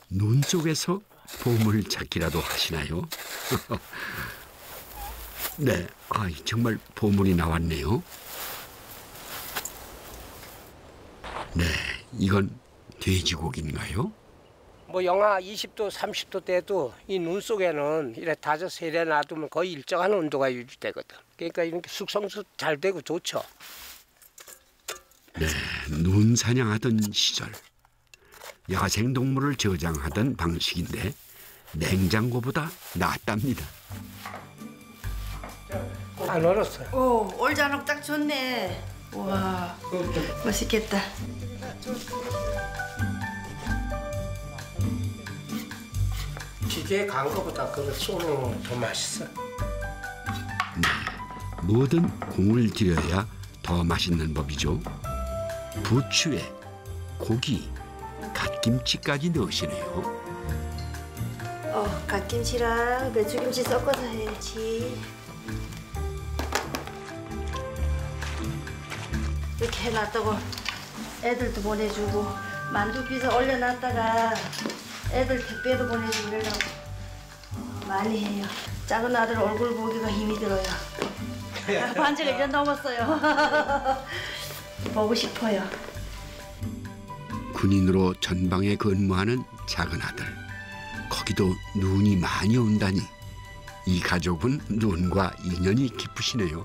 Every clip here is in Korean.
눈 속에서 보물 찾기라도 하시나요? 네, 정말 보물이 나왔네요. 네, 이건 돼지고기인가요? 뭐 영하 20도, 30도 때도 이 눈 속에는 이래 다져서 이래 놔두면 거의 일정한 온도가 유지되거든. 그러니까 이렇게 숙성도 잘 되고 좋죠. 네, 눈 사냥하던 시절 야생 동물을 저장하던 방식인데 냉장고보다 낫답니다. 안 얼었어요. 오, 올자nog 딱 좋네. 와, 맛있겠다. 기계에 간 거보다 그걸 쏘는 더 맛있어. 뭐든 공을 들여야 더 맛있는 법이죠. 부추에 고기, 갓김치까지 넣으시네요. 갓김치랑 배추김치 섞어서 해야지. 이렇게 해놨다고 애들도 보내주고 만두 빚어 올려놨다가 애들 택배도 보내주고 그러려고 많이 해요. 작은 아들 얼굴 보기가 힘이 들어요. 반지가 1년 넘었어요. 보고 싶어요. 군인으로 전방에 근무하는 작은 아들. 거기도 눈이 많이 온다니 이 가족은 눈과 인연이 깊으시네요.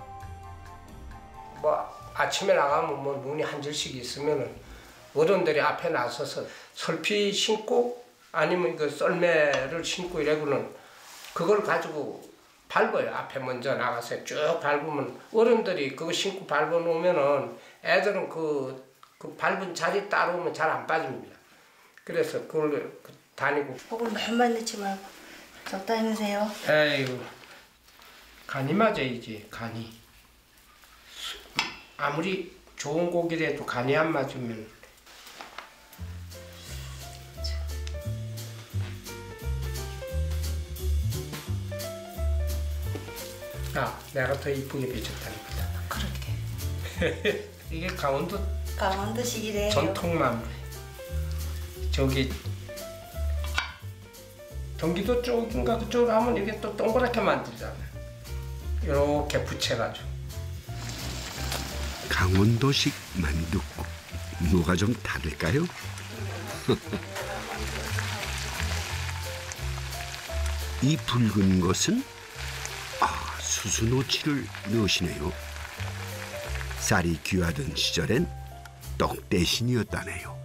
뭐 아침에 나가면 뭐 눈이 한 절씩 있으면은 어른들이 앞에 나서서 설피 신고 아니면 그 썰매를 신고 이래고는 그걸 가지고 밟아요. 앞에 먼저 나가서 쭉 밟으면 어른들이 그거 신고 밟아 놓으면은 애들은 그 밟은 자리 따라오면 잘 안 빠집니다. 그래서 그걸 다니고. 복을 많이 넣지 말고 적당히 넣으세요. 에이구, 간이 맞아야지, 간이. 아무리 좋은 고기라도 간이 안 맞으면. 내가 더 이쁘게 배쳤다니까. 그렇게. 이게 강원도식이래요. 전통만. 저기 경기도 쪽인가 그쪽으로 하면 이게 또 동그랗게 만들잖아요. 이렇게 붙여가지고. 강원도식 만둣국 뭐가 좀 다를까요? 이 붉은 것은 수수노치를 넣으시네요. 쌀이 귀하던 시절엔 떡 대신이었다네요.